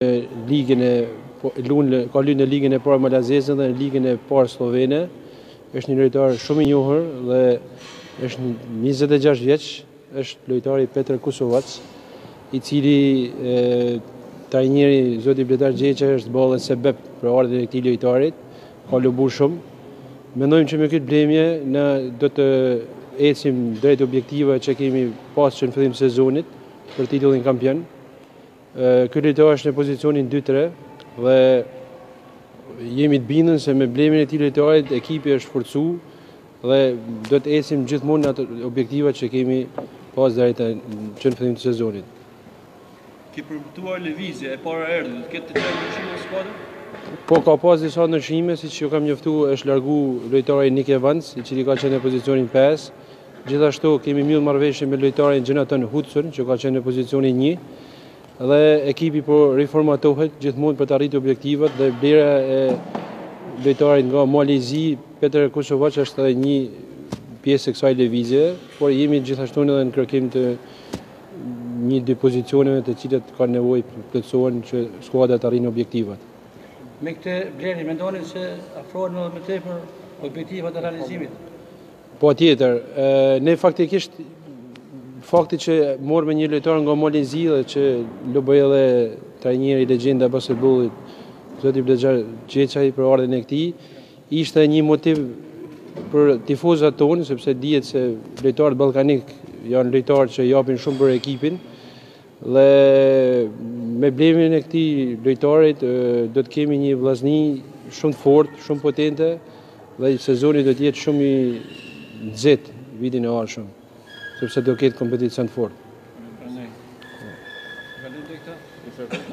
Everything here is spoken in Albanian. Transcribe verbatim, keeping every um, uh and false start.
ligën e ka luajtur në ligën e parë malazeze dhe në ligën e parë slovene. Është një lojtar shumë i njohur dhe është njëzet e gjashtë vjeç, është lojtari Petër Kusovac, i cili trajneri zoti Bletar Gjeqa është ballë sebeb për ardhen e këtij lojtarit, ka lobuar shumë. Mendojmë që me këtë blemje ne do të ecim drejt objektivave që kemi pasur në fillim të sezonit për titullin kampion. Ky lojtar është në pozicionin dy tre dhe jemi të bindur se me blemjen e këtij lojtarit ekipi është forcuar dhe do të ecim gjithmonë në ato objektivat që kemi pas deri që në fillim të sezonit. Ke përmtuar lëvizje e para erdhë, do të ketë të tjerë ndryshime në skuadër? Po ka pas disa ndryshime, siç ju kam njoftuar, është largu lojtari Nik Evans, i cili ka qenë në pozicionin pesë. Gjithashtu kemi mbyll marrëveshje me lojtarin Jonathan Hudson, që ka qenë në pozicionin një. Dhe ekipi po riformatohet gjithmonë për të arritur objektivat dhe blera e lojtarit nga Malezi, Petër Kusovac është edhe një pjesë e kësaj lëvizje, por jemi gjithashtu edhe në kërkim të një dy pozicioneve të cilat kanë nevojë të plotësohen që skuadra të arrijë objektivat. Me këtë blerje mendoni se afrohen edhe më tepër objektivat e realizimit? Po tjetër, ne faktikisht fakti që morë me një lojtar nga Malezi dhe që lo bëj edhe trajneri legjenda e basketbollit, zoti Bletar Gjeçaj për ardhen e këtij, ishte një motiv për tifozat tonë, sepse dihet se lojtarët ballkanik janë lojtarë që japin shumë për ekipin dhe me blemjen e këtij lojtarit do të kemi një vllazni shumë të fortë, shumë potente dhe sezoni do të jetë shumë i nxehtë vitin e ardhshëm, sepse do ketë kompeticion fort. Faleminderit.